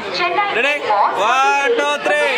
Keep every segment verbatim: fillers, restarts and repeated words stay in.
Ready? One, two, three.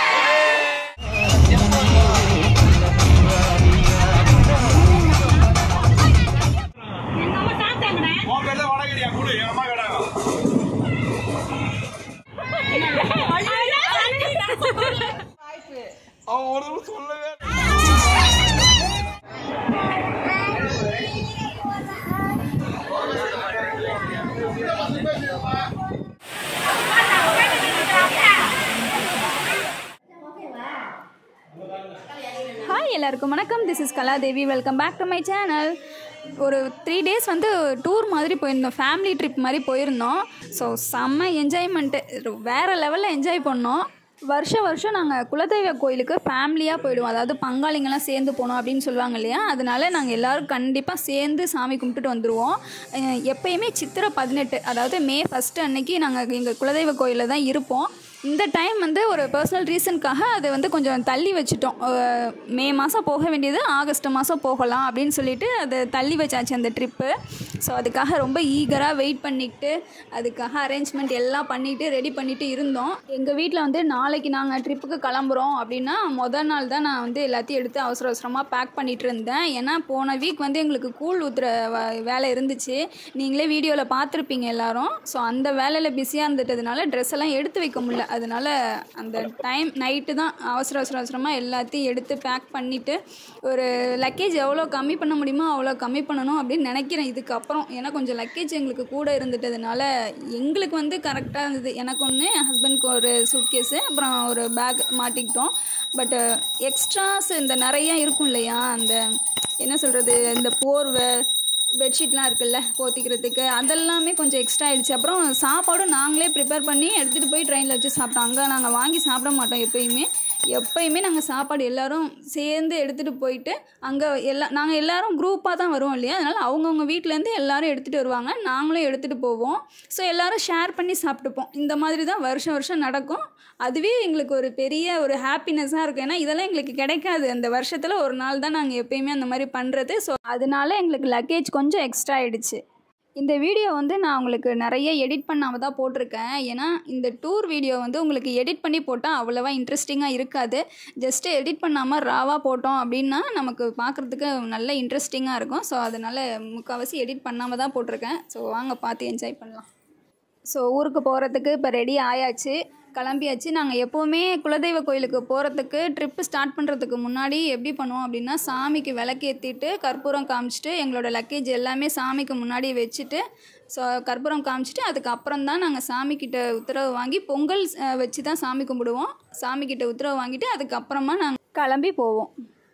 Hi எல்லாருக்கும் வணக்கம். This is Kaladevi. Welcome back to my channel. ஒரு three days வந்து tour மாதிரி போயிருந்தோம், ஃபேமிலி ட்ரிப் மாதிரி போயிருந்தோம். ஸோ செம்ம என்ஜாய்மெண்ட்டு, வேறு லெவலில் என்ஜாய் பண்ணோம். வருஷம் வருஷம் நாங்கள் குலதெய்வ கோயிலுக்கு ஃபேமிலியாக போயிடுவோம், அதாவது பங்காளிங்கெல்லாம் சேர்ந்து போனோம் அப்படின்னு சொல்லுவாங்க இல்லையா. அதனால நாங்கள் எல்லோரும் கண்டிப்பாக சேர்ந்து சாமி கும்பிட்டுட்டு வந்துடுவோம். எப்போயுமே சித்திரை பதினெட்டு, அதாவது மே ஃபஸ்ட்டு அன்னைக்கு நாங்கள் எங்கள் குலதெய்வ கோயிலில் தான் இருப்போம். இந்த டைம் வந்து ஒரு பர்சனல் ரீசனுக்காக அதை வந்து கொஞ்சம் தள்ளி வச்சுட்டோம். மே மாதம் போக வேண்டியது ஆகஸ்ட் மாதம் போகலாம் அப்படின்னு சொல்லிட்டு அதை தள்ளி வச்சாச்சு அந்த ட்ரிப்பு. ஸோ அதுக்காக ரொம்ப ஈகராக வெயிட் பண்ணிக்கிட்டு அதுக்காக அரேஞ்ச்மெண்ட் எல்லாம் பண்ணிவிட்டு ரெடி பண்ணிவிட்டு இருந்தோம். எங்கள் வீட்டில் வந்து நாளைக்கு நாங்கள் ட்ரிப்புக்கு கிளம்புறோம் அப்படின்னா மொதல் நாள் தான் நான் வந்து எல்லாத்தையும் எடுத்து அவசர அவசரமாக பேக் பண்ணிகிட்டு இருந்தேன். ஏன்னா போன வீக் வந்து எங்களுக்கு கூழ் ஊற்றுற வேலை இருந்துச்சு, நீங்களே வீடியோவில் பார்த்துருப்பீங்க எல்லோரும். ஸோ அந்த வேலையில் பிஸியாக இருந்துட்டதுனால ட்ரெஸ் எல்லாம் எடுத்து வைக்க முடியல. அதனால் அந்த டைம் நைட்டு தான் அவசர அவசர அவசரமாக எல்லாத்தையும் எடுத்து பேக் பண்ணிவிட்டு, ஒரு லக்கேஜ் எவ்வளோ கம்மி பண்ண முடியுமோ அவ்வளோ கம்மி பண்ணணும் அப்படின்னு நினைக்கிறேன் இதுக்கப்புறம். ஏன்னா கொஞ்சம் லக்கேஜ் எங்களுக்கு கூட இருந்துட்டதுனால எங்களுக்கு வந்து கரெக்டாக இருந்தது. எனக்கு ஒன்று, ஹஸ்பண்ட்க்கு ஒரு சூட்கேஸு, அப்புறம் ஒரு பேக் மாட்டிக்கிட்டோம். பட்டு எக்ஸ்ட்ராஸ் இந்த நிறையா இருக்கும் இல்லையா, அந்த என்ன சொல்கிறது, இந்த போர்வை பெட்ஷீட்லாம் இருக்குல்ல போத்திக்கிறதுக்கு, அதெல்லாமே கொஞ்சம் எக்ஸ்ட்ரா ஆகிடுச்சு. அப்புறம் சாப்பாடும் நாங்களே ப்ரிப்பேர் பண்ணி எடுத்துகிட்டு போய் ட்ரெயினில் வச்சு சாப்பிட்டோம். அங்கே நாங்கள் வாங்கி சாப்பிட மாட்டோம் எப்போயுமே. எப்போயுமே நாங்கள் சாப்பாடு எல்லோரும் சேர்ந்து எடுத்துகிட்டு போயிட்டு அங்கே எல்லா நாங்கள் எல்லோரும் குரூப்பாக தான் வருவோம் இல்லையா, அதனால் அவங்கவுங்க வீட்டிலேருந்து எல்லோரும் எடுத்துகிட்டு வருவாங்க, நாங்களும் எடுத்துகிட்டு போவோம். ஸோ எல்லோரும் ஷேர் பண்ணி சாப்பிட்டுப்போம். இந்த மாதிரி தான் வருஷம் வருஷம் நடக்கும். அதுவே எங்களுக்கு ஒரு பெரிய ஒரு ஹாப்பினஸ்ஸாக இருக்கும். ஏன்னா இதெல்லாம் எங்களுக்கு கிடைக்காது, அந்த வருஷத்தில் ஒரு நாள் தான் நாங்கள் எப்போயுமே அந்த மாதிரி பண்ணுறது. ஸோ அதனால எங்களுக்கு லக்கேஜ் கொஞ்சம் எக்ஸ்ட்ரா ஆகிடுச்சு. இந்த வீடியோ வந்து நான் உங்களுக்கு நிறைய எடிட் பண்ணாமல் தான் போட்டிருக்கேன். ஏன்னா இந்த டூர் வீடியோ வந்து உங்களுக்கு எடிட் பண்ணி போட்டால் அவ்வளோவா இன்ட்ரெஸ்டிங்காக இருக்காது. ஜஸ்ட்டு எடிட் பண்ணாமல் ராவாக போட்டோம் அப்படின்னா நமக்கு பார்க்குறதுக்கு நல்ல இன்ட்ரெஸ்டிங்காக இருக்கும். ஸோ அதனால் முக்கால்வாசி எடிட் பண்ணாமல் தான் போட்டிருக்கேன். ஸோ வாங்க பார்த்து என்ஜாய் பண்ணலாம். ஸோ ஊருக்கு போகிறதுக்கு இப்போ ரெடி ஆயாச்சு, கிளம்பியாச்சு. நாங்கள் எப்போவுமே குலதெய்வ கோயிலுக்கு போகிறதுக்கு ட்ரிப்பு ஸ்டார்ட் பண்ணுறதுக்கு முன்னாடி எப்படி பண்ணுவோம் அப்படின்னா, சாமிக்கு விளக்கேற்றிட்டு கற்பூரம் காமிச்சிட்டு எங்களோட லக்கேஜ் எல்லாமே சாமிக்கு முன்னாடி வச்சுட்டு, ஸோ கற்பூரம் காமிச்சிட்டு அதுக்கப்புறம் தான் நாங்கள் சாமிக்கிட்ட உத்தரவு வாங்கி பொங்கல் வச்சு தான் சாமி கும்பிடுவோம். சாமிக்கிட்ட உத்தரவு வாங்கிட்டு அதுக்கப்புறமா நாங்கள் கிளம்பி போவோம்.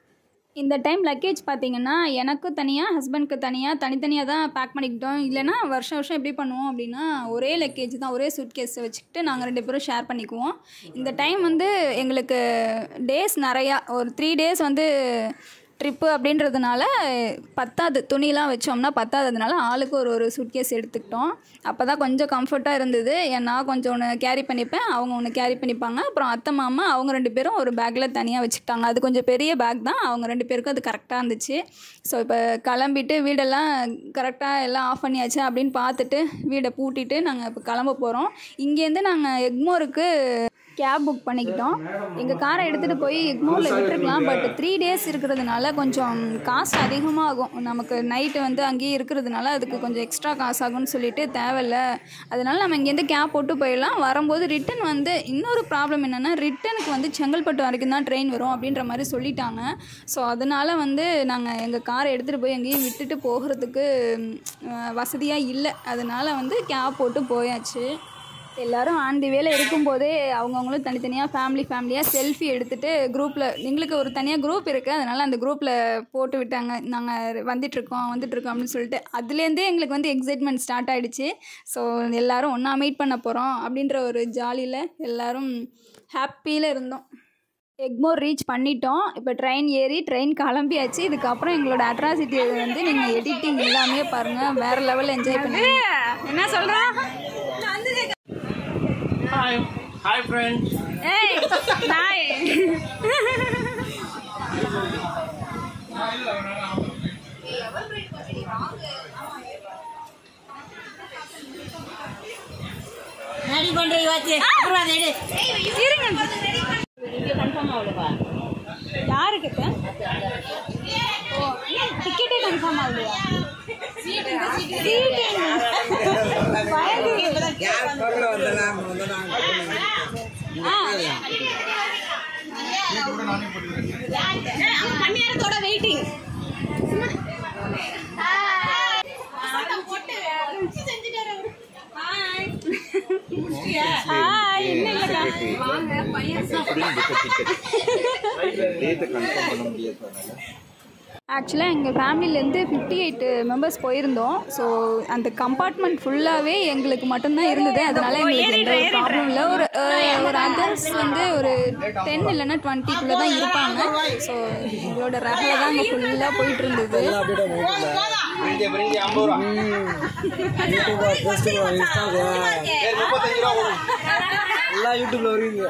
இந்த டைம் லக்கேஜ் பார்த்திங்கன்னா எனக்கு தனியாக, ஹஸ்பண்ட்க்கு தனியாக, தனித்தனியாக தான் பேக் பண்ணிக்கிட்டோம். இல்லைனா வருஷம் வருஷம் எப்படி பண்ணுவோம் அப்படின்னா, ஒரே லக்கேஜ் தான், ஒரே சூட்கேஸை வச்சுக்கிட்டு நாங்கள் ரெண்டு பேரும் ஷேர் பண்ணிக்குவோம். இந்த டைம் வந்து எங்களுக்கு டேஸ் நிறையா, ஒரு த்ரீ டேஸ் வந்து ட்ரிப்பு அப்படின்றதுனால பத்தாது, துணிலாம் வச்சோம்னா பத்தாததுனால ஆளுக்கு ஒரு ஒரு சூட்கேஸ் எடுத்துக்கிட்டோம். அப்போ தான் கொஞ்சம் கம்ஃபர்ட்டாக இருந்தது. நான் கொஞ்சம் ஒன்று கேரி பண்ணிப்பேன், அவங்க ஒன்று கேரி பண்ணிப்பாங்க. அப்புறம் அத்தை மாமா அவங்க ரெண்டு பேரும் ஒரு பேக்கில் தனியாக வச்சுக்கிட்டாங்க. அது கொஞ்சம் பெரிய பேக் தான், அவங்க ரெண்டு பேருக்கும் அது கரெக்டாக இருந்துச்சு. ஸோ இப்போ கிளம்பிட்டு வீடெல்லாம் கரெக்டாக எல்லாம் ஆஃப் பண்ணியாச்சு அப்படின்னு பார்த்துட்டு வீடை பூட்டிட்டு நாங்கள் இப்போ கிளம்ப போகிறோம். இங்கேருந்து நாங்கள் எக்மோருக்கு கேப் புக் பண்ணிக்கிட்டோம். எங்கள் காரை எடுத்துகிட்டு போய் எக்மோரில் விட்டுருக்கலாம். பட் த்ரீ டேஸ் இருக்கிறதுனால கொஞ்சம் காசு அதிகமாகும். நமக்கு நைட்டு வந்து அங்கேயே இருக்கிறதுனால அதுக்கு கொஞ்சம் எக்ஸ்ட்ரா காசு ஆகும்னு சொல்லிட்டு தேவையில்லை, அதனால் நம்ம இங்கேருந்து கேப் போட்டு போயிடலாம். வரும்போது ரிட்டன் வந்து இன்னொரு ப்ராப்ளம் என்னென்னா, ரிட்டனுக்கு வந்து செங்கல்பட்டு வரைக்கும் தான் ட்ரெயின் வரும் அப்படின்ற மாதிரி சொல்லிட்டாங்க. ஸோ அதனால் வந்து நாங்கள் எங்கள் காரை எடுத்துகிட்டு போய் அங்கேயும் விட்டுட்டு போகிறதுக்கு வசதியாக இல்லை. அதனால் வந்து கேப் போட்டு போயாச்சு. எல்லோரும் ஆன் தி வேலை இருக்கும்போதே அவங்கவுங்களும் தனித்தனியாக ஃபேமிலி ஃபேமிலியாக செல்ஃபி எடுத்துகிட்டு குரூப்பில், எங்களுக்கு ஒரு தனியாக குரூப் இருக்குது, அதனால் அந்த குரூப்பில் போட்டு விட்டாங்க, நாங்கள் வந்துட்டுருக்கோம் வந்துட்டுருக்கோம் அப்படின்னு சொல்லிட்டு. அதுலேருந்தே எங்களுக்கு வந்து எக்ஸைட்மெண்ட் ஸ்டார்ட் ஆகிடுச்சு. ஸோ எல்லோரும் ஒன்றா மீட் பண்ண போகிறோம் அப்படின்ற ஒரு ஜாலியில் எல்லோரும் ஹாப்பியில் இருந்தோம். எக்மோர் ரீச் பண்ணிட்டோம். இப்போ ட்ரெயின் ஏறி ட்ரெயின் கிளம்பியாச்சு. இதுக்கப்புறம் எங்களோட அட்ராசிட்டி வந்து நீங்கள் எடிட்டிங் எல்லாமே பாருங்கள், வேறு லெவலில் என்ஜாய் பண்ணுங்க. என்ன சொல்கிறேன்? Hi. Hi friends. Hey. Hi. Ready? யாருக்கு டிக்கெட்டே கன்ஃபார்ம் ஆகலையா? மணிநேரத்தோட வெயிட்டிங். ஆக்சுவலாக எங்கள் ஃபேமிலியிலேருந்து ஃபிஃப்டி எயிட் மெம்பர்ஸ் போயிருந்தோம். ஸோ அந்த கம்பார்ட்மெண்ட் ஃபுல்லாகவே எங்களுக்கு மட்டும்தான் இருந்தது. அதனால் எங்களுக்கு எந்த ஒரு ப்ராப்ளம் இல்லை. ஒரு ஒரு அதர்ஸ் வந்து ஒரு டென் இல்லைன்னா டுவெண்ட்டிக்குள்ளே தான் இருப்பாங்க. ஸோ எங்களோட ரகலை தான் அங்கே ஃபுல்லாக போயிட்டு இருந்தது. எல்லா யூடியூப்ல வருவீங்க.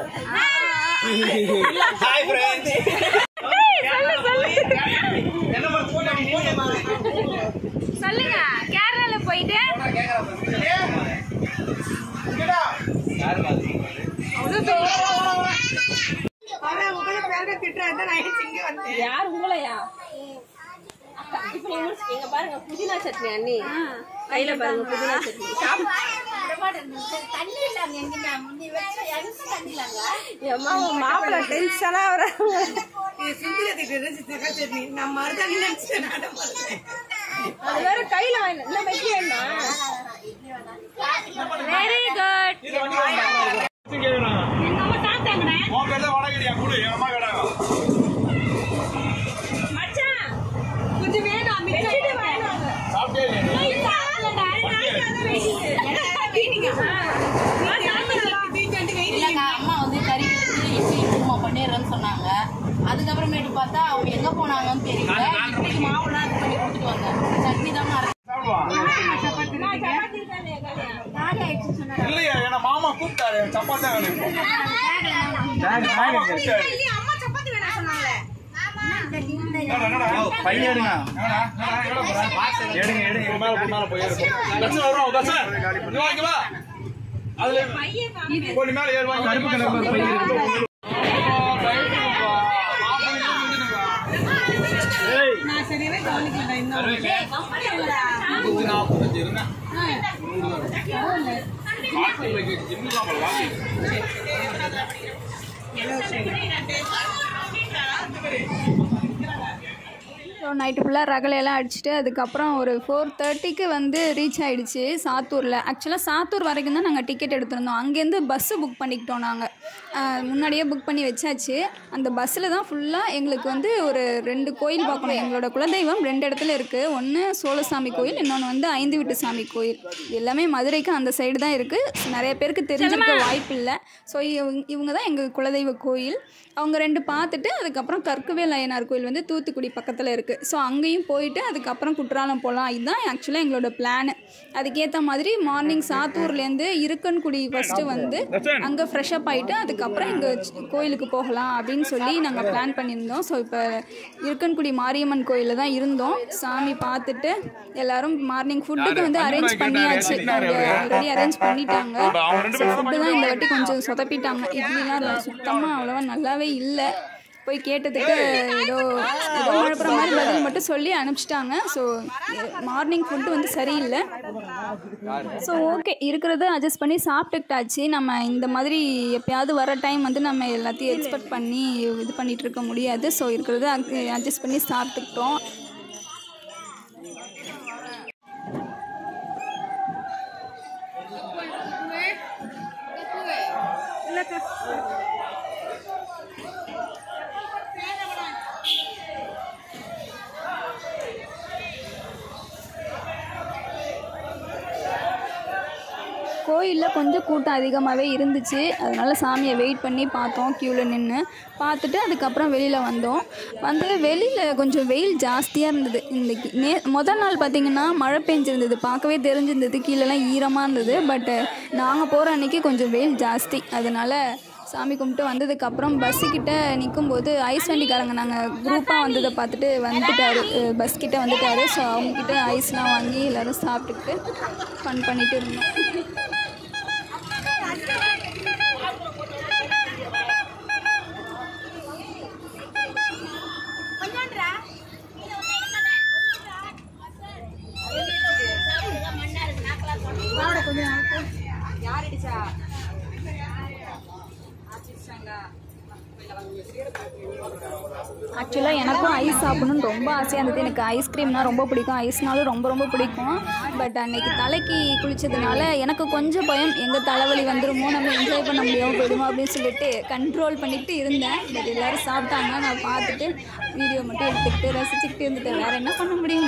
சொல்லுங்க. கேரளால போயிட்டு யார் உங்களையா? எங்க பாருங்க புதினா சட்னி அண்ணி கையில பாருங்க புதினா சட்னி மாப்பிள்ள டென்ஷனா அது வேற கையில வாங்க வெட்டி வேண்டாம். Very good. எங்க அம்மா தாத்தாங்கடா மச்சான் கொஞ்சம் வேணும் மிச்சம் வேணும். அம்மா வந்து கறி இட்லி பண்ணிடுறேன்னு சொன்னாங்க. அதுக்கப்புறமேட்டு பார்த்தா அவங்க எங்க போனாங்கன்னு தெரியல. இட்லிக்கு மாவுலாம் இது பண்ணி கொடுத்துட்டு வந்தாங்க. சட்னி தான் இல்லையா ஏன்னா மாமா கூப்பிட்டாரு சப்பாத்தி ஸோ நைட்டு ஃபுல்லாக ரகலையெல்லாம் அடிச்சுட்டு அதுக்கப்புறம் ஒரு ஃபோர் தேர்ட்டிக்கு வந்து ரீச் ஆகிடுச்சு சாத்தூரில். ஆக்சுவலாக சாத்தூர் வரைக்கும் தான் நாங்கள் டிக்கெட் எடுத்திருந்தோம். அங்கேருந்து பஸ்ஸு புக் பண்ணிக்கிட்டோம். நாங்கள் முன்னாடியே புக் பண்ணி வச்சாச்சு. அந்த பஸ்ஸில் தான் ஃபுல்லாக எங்களுக்கு வந்து ஒரு ரெண்டு கோயில் பார்க்கணும். எங்களோட குலதெய்வம் ரெண்டு இடத்துல இருக்குது. ஒன்று சோழசாமி கோயில், இன்னொன்று வந்து ஐந்து வீட்டு சாமி கோயில். எல்லாமே மதுரைக்கு அந்த சைடு தான் இருக்குது. நிறைய பேருக்கு தெரிஞ்சிருக்க வாய்ப்பு இல்லை. ஸோ இவங்க இவங்க தான் எங்கள் குலதெய்வ கோயில். அவங்க ரெண்டு பார்த்துட்டு அதுக்கப்புறம் கற்குவேல் அய்யனார் கோயில் வந்து தூத்துக்குடி பக்கத்தில் இருக்குது. ஸோ அங்கேயும் போயிட்டு அதுக்கப்புறம் குற்றாலம் போகலாம். இதுதான் ஆக்சுவலாக எங்களோட பிளானு. அதுக்கேற்ற மாதிரி மார்னிங் சாத்தூர்லேருந்து இருக்கன்குடி ஃபஸ்ட்டு வந்து அங்கே ஃப்ரெஷ்அப் ஆகிட்டு அதுக்கப்புறம் இங்கே கோயிலுக்கு போகலாம் அப்படின்னு சொல்லி நாங்கள் பிளான் பண்ணியிருந்தோம். ஸோ இப்போ இருக்கன்குடி மாரியம்மன் கோயிலில் தான் இருந்தோம். சாமி பார்த்துட்டு எல்லோரும் மார்னிங் ஃபுட்டுக்கு வந்து அரேஞ்ச் பண்ணியாச்சு. ஆல்ரெடி அரேஞ்ச் பண்ணிட்டாங்க. ஸோ ஃபுட்டு தான் இந்த வாட்டி கொஞ்சம் சொதப்பிட்டாங்க. இட்லிலாம் சுத்தமாக அவ்வளோவா நல்லாவே இல்லை. போய் கேட்டதுக்கு ஏதோ ஏதோ மழப்புற மாதிரி பதில் மட்டும் சொல்லி அனுப்பிச்சிட்டாங்க. ஸோ மார்னிங் ஃபுட்டு வந்து சரியில்லை. ஸோ ஓகே, இருக்கிறத அட்ஜஸ்ட் பண்ணி சாப்பிட்டுக்கிட்டாச்சு. நம்ம இந்த மாதிரி எப்போயாவது வர டைம் வந்து நம்ம எல்லாத்தையும் எக்ஸ்பெக்ட் பண்ணி இது பண்ணிகிட்டு இருக்க முடியாது. ஸோ இருக்கிறத அட்ஜஸ்ட் பண்ணி சாப்பிட்டுக்கிட்டோம். கோயிலில் கொஞ்சம் கூட்டம் அதிகமாகவே இருந்துச்சு. அதனால் சாமியை வெயிட் பண்ணி பார்த்தோம். க்யூவில் நின்று பார்த்துட்டு அதுக்கப்புறம் வெளியில் வந்தோம். வந்து வெளியில் கொஞ்சம் வெயில் ஜாஸ்தியாக இருந்தது. இன்றைக்கி நே முதல் நாள் பார்த்திங்கன்னா மழை பெஞ்சிருந்தது. பார்க்கவே தெரிஞ்சிருந்தது. கீழெல்லாம் ஈரமாக இருந்தது. பட்டு நாங்கள் போகிற அன்றைக்கி கொஞ்சம் வெயில் ஜாஸ்தி. அதனால் சாமி கும்பிட்டு வந்ததுக்கப்புறம் பஸ்ஸுக்கிட்ட நிற்கும்போது ஐஸ் வண்டிக்காரங்க நாங்கள் குரூப்பாக வந்ததை பார்த்துட்டு வந்துட்டார். பஸ்கிட்ட வந்துட்டார். ஸோ அவங்கக்கிட்ட ஐஸ்லாம் வாங்கி எல்லோரும் சாப்பிட்டுக்கிட்டு ஃபன் பண்ணிகிட்டு இருந்தோம். ஆக்சுவலாக எனக்கும் ஐஸ் சாப்பிடணும்னு ரொம்ப ஆசையாக இருந்தது. எனக்கு ஐஸ்கிரீம்னால் ரொம்ப பிடிக்கும், ஐஸ்னாலும் ரொம்ப ரொம்ப பிடிக்கும். பட் அன்றைக்கி தலைக்கு குளித்ததுனால எனக்கு கொஞ்சம் பயம், எங்கள் தலைவலி வந்துடுமோ, நம்ம என்ஜாய் பண்ண முடியாமல் போயிடுமோ அப்படின்னு சொல்லிட்டு கண்ட்ரோல் பண்ணிட்டு இருந்தேன். பட் எல்லோரும் சாப்பிட்டாங்க, நான் பார்த்துட்டு வீடியோ மட்டும் எடுத்துக்கிட்டு ரசிச்சுக்கிட்டு இருந்துட்டேன். வேறு என்ன பண்ண முடியும்?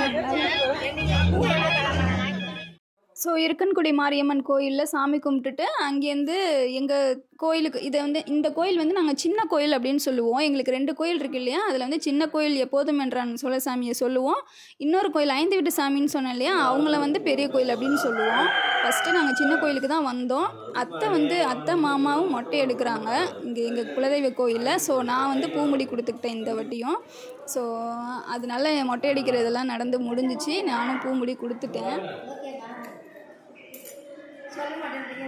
ஸோ இருக்கன்குடி மாரியம்மன் கோயிலில் சாமி கும்பிட்டுட்டு அங்கேருந்து எங்கள் கோயிலுக்கு, இதை வந்து இந்த கோயில் வந்து நாங்கள் சின்ன கோயில் அப்படின்னு சொல்லுவோம். எங்களுக்கு ரெண்டு கோயில் இருக்குது இல்லையா, அதில் வந்து சின்ன கோயில் எப்போதும் என்றான் சோழ சாமியை சொல்லுவோம். இன்னொரு கோயில் ஐந்து வீட்டு சாமின்னு சொன்னேன் இல்லையா, அவங்கள வந்து பெரிய கோயில் அப்படின்னு சொல்லுவோம். ஃபஸ்ட்டு நாங்கள் சின்ன கோயிலுக்கு தான் வந்தோம். அத்தை வந்து அத்தை மாமாவும் மொட்டை எடுக்கிறாங்க இங்கே எங்கள் குலதெய்வ கோயிலில். ஸோ நான் வந்து பூமுடி கொடுத்துக்கிட்டேன் இந்த வட்டியும். ஸோ அதனால மொட்டை அடிக்கிறதெல்லாம் நடந்து முடிஞ்சிச்சு. நானும் பூமுடி கொடுத்துட்டேன். சொல்ல மாட்டேன்.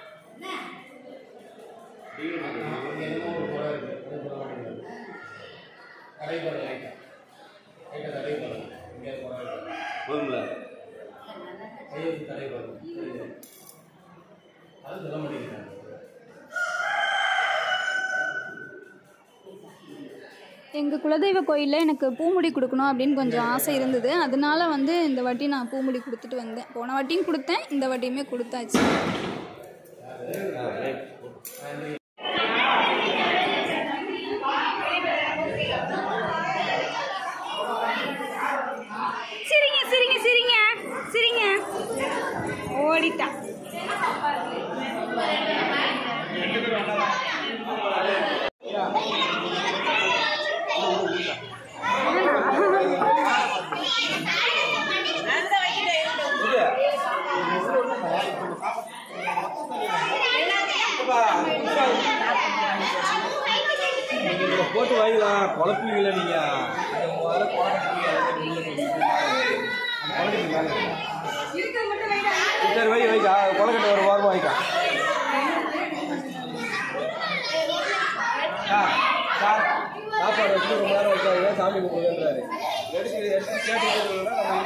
எங்கள் குலதெய்வ கோயிலில் எனக்கு பூமுடி கொடுக்கணும் அப்படின்னு கொஞ்சம் ஆசை இருந்தது. அதனால வந்து இந்த வாட்டி நான் பூமுடி கொடுத்துட்டு வந்தேன். போன வாட்டியும் கொடுத்தேன், இந்த வாட்டியுமே கொடுத்தாச்சு. சிரிங்க சிரிங்க சிரிங்க சிரிங்க ஓடிட்டா. போட்டு வாங்கலாம், குழப்பீங்கள நீங்க. சரி வை வைக்கா, கொலக்கட்டை ஒரு வாரமாக வைக்கா. சாப்பாடு வச்சு ரொம்ப நேரம் வைக்காது, சாமி கும்பிடுறாரு. எடுத்து எடுத்து கேட்டு.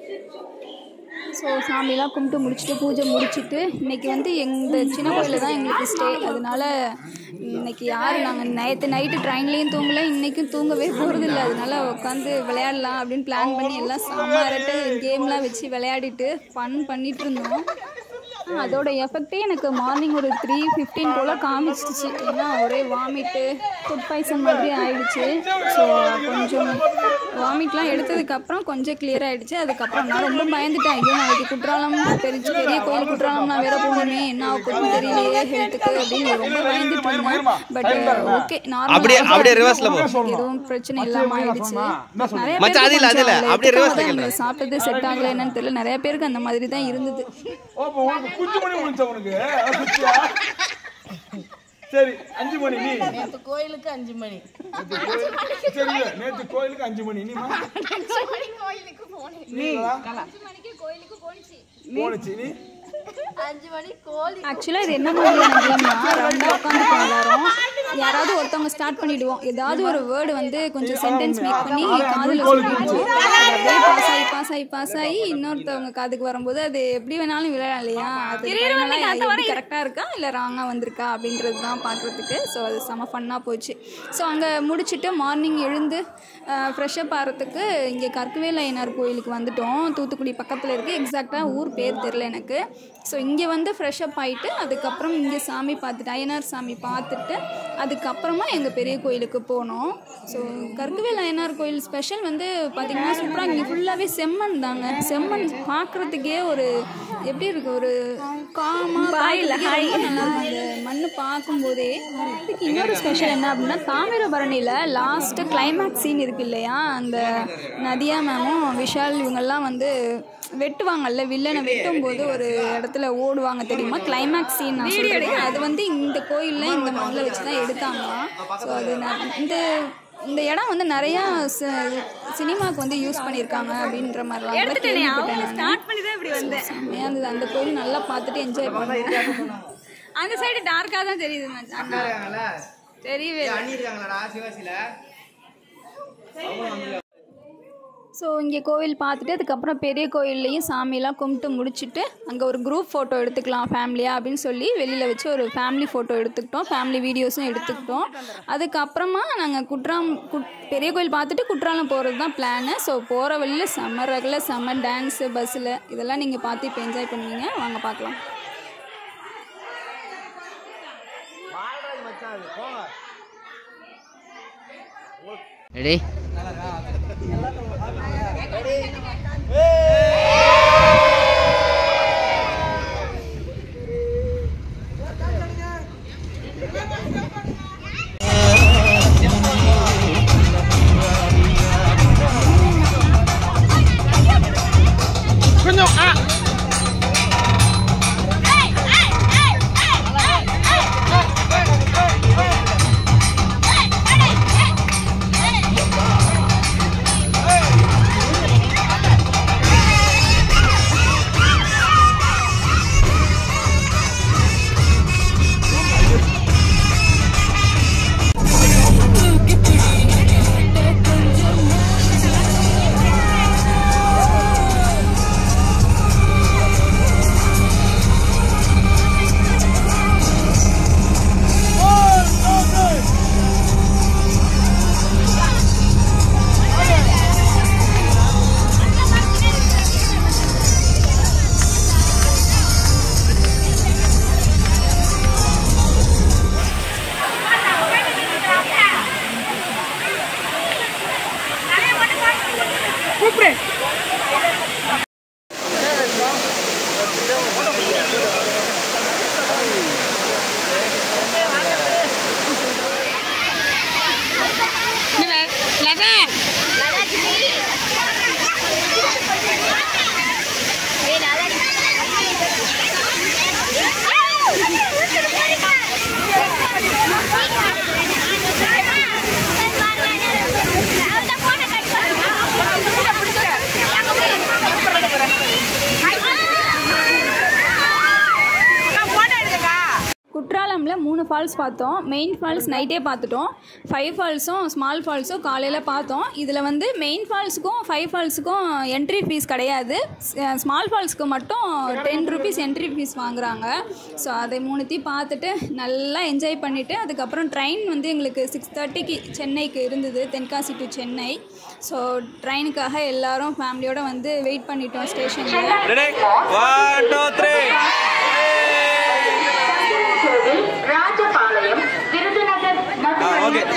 ஸோ சாமிலாம் கும்பிட்டு முடிச்சுட்டு பூஜை முடிச்சுட்டு இன்றைக்கி வந்து எங்கள் சின்ன கோயிலில் தான் எங்களுக்கு ஸ்டே. அதனால இன்றைக்கி யார் நாங்கள் நேற்று நைட்டு ட்ரெயின்லேயும் தூங்கலை, இன்றைக்கும் தூங்கவே போகிறதில்ல. அதனால உட்காந்து விளையாடலாம் அப்படின்னு பிளான் பண்ணி எல்லாம் சாமாரிட்டு கேம்லாம் வச்சு விளையாடிட்டு ஃபன் பண்ணிகிட்டு இருந்தோம். அதோட எஃபெக்டே எனக்கு மார்னிங் ஒரு த்ரீ ஃபிஃப்டீன் போல் காமிச்சிடுச்சு. ஏன்னா ஒரே வாமிட்டு, ஃபுட் பாய்சன் மாதிரி ஆயிடுச்சு. ஸோ கொஞ்சம் வாமிட்லாம் எடுத்ததுக்கப்புறம் கொஞ்சம் கிளியர் ஆகிடுச்சு. அதுக்கப்புறம் நான் ரொம்ப பயந்துட்டேன். ஐயோ நாளைக்கு குற்றாலம் தெரிஞ்சு பெரிய கோயில் குற்றாலம் நான் வேற போகணுமே, என்ன ஆகுதுன்னு தெரியலையே ஹெல்த்துக்கு அப்படின்னு ரொம்ப பயந்துட்டு இருந்தேன். பட் ஓகே, நார்மலாக எதுவும் பிரச்சனை இல்லாமல் ஆயிடுச்சு. நிறைய பேர் சாப்பிட்டது செட் ஆகலை என்னன்னு தெரியல, நிறைய பேருக்கு அந்த மாதிரி தான் இருந்தது. குஞ்சு மணி முடிச்ச உனக்கு சரி அஞ்சு மணி நீ நேத்து கோயிலுக்கு அஞ்சு மணி சரி நேத்து கோயிலுக்கு அஞ்சு மணி நீ கோயிலுக்கு போனேன் நீ அஞ்சு மணிக்கு கோயிலுக்கு போனிச்சு போனிச்சு நீ அஞ்சு மணி கோழி. ஆக்சுவலாக இது என்ன மாதிரியான கேம்னா, ரெண்டாக உட்காந்துப்போம் எல்லாரும். யாராவது ஒருத்தவங்க ஸ்டார்ட் பண்ணிவிடுவோம். ஏதாவது ஒரு வேர்டு வந்து கொஞ்சம் சென்டென்ஸ் மேக் பண்ணி காதில் சொல்லிடுவோம். அப்படியே பாஸ் ஆகி பாஸ் ஆகி பாஸ் ஆகி இன்னொருத்தவங்க காதுக்கு வரும்போது அது எப்படி வேணாலும் விளையாடலாம் இல்லையா, அது எப்படி கரெக்டாக இருக்கா இல்லை ராங்காக வந்திருக்கா அப்படின்றது தான் பார்க்குறதுக்கு. ஸோ அது செம ஃபன்னாக போச்சு. ஸோ அங்கே முடிச்சுட்டு மார்னிங் எழுந்து ஃப்ரெஷ்ஷப் ஆகிறதுக்கு இங்கே கற்கவேல் ஐயனார் கோயிலுக்கு வந்துட்டோம். தூத்துக்குடி பக்கத்தில் இருக்குது, எக்ஸாக்டாக ஊர் பேர் தெரில எனக்கு. ஸோ இங்கே வந்து ஃப்ரெஷ்ஷப் ஆகிட்டு அதுக்கப்புறம் இங்கே சாமி பார்த்துட்டு ஐயனார் சாமி பார்த்துட்டு அதுக்கப்புறமா எங்கள் பெரிய கோயிலுக்கு போனோம். ஸோ கற்கவேல் ஐயனார் கோயில் ஸ்பெஷல் வந்து பார்த்திங்கன்னா சூப்பராக இங்கே ஃபுல்லாகவே செம்மண் தாங்க. செம்மண் பார்க்குறதுக்கே ஒரு எப்படி இருக்குது, ஒரு காமாக நல்லா அந்த மண் பார்க்கும்போதே. இதுக்கு இன்னொரு ஸ்பெஷல் என்ன அப்படின்னா, தாமிரபரணியில் லாஸ்ட்டு கிளைமேக்ஸ் சீன் இருக்குது இல்லையா, அந்த நதியா மேமும் விஷால் இவங்கெல்லாம் வந்து வெட்டுவாங்கல்ல, வில்லனை வெட்டும் போது ஒரு இடத்துல ஓடுவாங்க தெரியுமா, கிளைமேக்ஸ் சீன் நான் சொல்கிறேன். அது வந்து இந்த கோயிலில் இந்த மண்ணில் வச்சு தான் எடுத்தாங்களாம். ஸோ அது இந்த இந்த இடம் வந்து நிறையா சினிமாவுக்கு வந்து யூஸ் பண்ணியிருக்காங்க அப்படின்ற மாதிரிலாம் ஸ்டார்ட் பண்ணி தான் இப்படி வந்தேன். செம்மையாக அந்த கோயில் நல்லா பார்த்துட்டு என்ஜாய் பண்ணுவேன். அந்த சைடு டார்க்காக தான் தெரியுது தெரியவே. ஸோ இங்கே கோவில் பார்த்துட்டு அதுக்கப்புறம் பெரிய கோயில்லையும் சாமியெல்லாம் கும்பிட்டு முடிச்சுட்டு அங்கே ஒரு குரூப் ஃபோட்டோ எடுத்துக்கலாம் ஃபேமிலியாக அப்படின்னு சொல்லி வெளியில் வச்சு ஒரு ஃபேமிலி ஃபோட்டோ எடுத்துக்கிட்டோம், ஃபேமிலி வீடியோஸும் எடுத்துக்கிட்டோம். அதுக்கப்புறமா நாங்கள் குற்றாலம் குட் பெரிய கோயில் பார்த்துட்டு குற்றாலம் போகிறது தான் பிளானு. ஸோ போகிற வழியில் செம்ம ரகல செம்ம டான்ஸு பஸ்ஸில் இதெல்லாம் நீங்கள் பார்த்து இப்போ என்ஜாய் பண்ணுவீங்க. வாங்க பார்க்கலாம். ரெடி கொஞ்சம் குற்றாலமில் மூணு ஃபால்ஸ் பார்த்தோம். மெயின் ஃபால்ஸ் நைட்டே பார்த்துட்டோம். ஃபைவ் ஃபால்ஸும் ஸ்மால் ஃபால்ஸும் காலையில் பார்த்தோம். இதில் வந்து மெயின் ஃபால்ஸுக்கும் ஃபைவ் ஃபால்ஸுக்கும் என்ட்ரி ஃபீஸ் கிடையாது. ஸ்மால் ஃபால்ஸுக்கு மட்டும் டென் ருபீஸ் என்ட்ரி ஃபீஸ் வாங்குகிறாங்க. ஸோ அதை மூணுத்தையும் பார்த்துட்டு நல்லா என்ஜாய் பண்ணிவிட்டு அதுக்கப்புறம் ட்ரெயின் வந்து எங்களுக்கு சிக்ஸ் தேர்ட்டிக்கு சென்னைக்கு இருந்தது, தென்காசி டு சென்னை. ஸோ ட்ரெயினுக்காக எல்லோரும் ஃபேமிலியோடு வந்து வெயிட் பண்ணிட்டோம் ஸ்டேஷனில். ராஜபாளையம், விருதுநகர் வந்து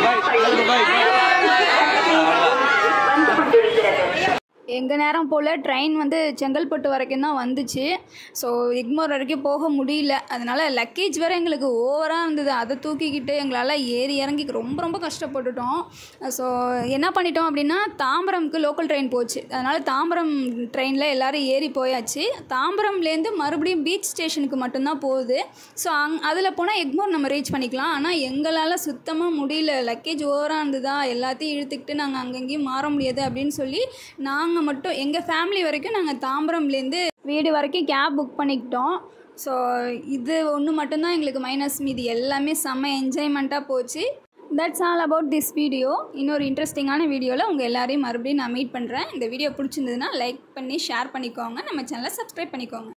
கொண்டிருக்கிறது. எங்கள் நேரம் போல் ட்ரெயின் வந்து செங்கல்பட்டு வரைக்கும் தான் வந்துச்சு. ஸோ எக்மோர் வரைக்கும் போக முடியல. அதனால் லக்கேஜ் வேறு எங்களுக்கு ஓவராக இருந்தது. அதை தூக்கிக்கிட்டு எங்களால் ஏறி இறங்கி ரொம்ப ரொம்ப கஷ்டப்பட்டுட்டோம். ஸோ என்ன பண்ணிட்டோம் அப்படின்னா தாம்பரம்க்கு லோக்கல் ட்ரெயின் போச்சு. அதனால் தாம்பரம் ட்ரெயினில் எல்லோரும் ஏறி போயாச்சு. தாம்பரம்லேருந்து மறுபடியும் பீச் ஸ்டேஷனுக்கு மட்டும்தான் போகுது. ஸோ அங் அதில் போனால் எக்மோர் நம்ம ரீச் பண்ணிக்கலாம். ஆனால் எங்களால் சுத்தமாக முடியல. லக்கேஜ் ஓவராக இருந்ததா, எல்லாத்தையும் இழுத்துக்கிட்டு நாங்கள் அங்கங்கேயும் மாற முடியாது அப்படின்னு சொல்லி நாங்கள் மட்டும் எங்கள் ஃபேமிலி வரைக்கும் நாங்கள் தாம்பரம்லேருந்து வீடு வரைக்கும் கேப் புக் பண்ணிக்கிட்டோம். ஸோ இது ஒன்று மட்டும்தான் எங்களுக்கு மைனஸ். மீதி எல்லாமே செம்ம என்ஜாய்மெண்ட்டாக போச்சு. That's all about this video. இன்னொரு இன்ட்ரெஸ்டிங்கான வீடியோவில் உங்கள் எல்லாரையும் மறுபடியும் நான் மீட் பண்ணுறேன். இந்த வீடியோ பிடிச்சிருந்ததுன்னா லைக் பண்ணி ஷேர் பண்ணிக்கோங்க. நம்ம சேனலை சப்ஸ்கிரைப் பண்ணிக்கோங்க.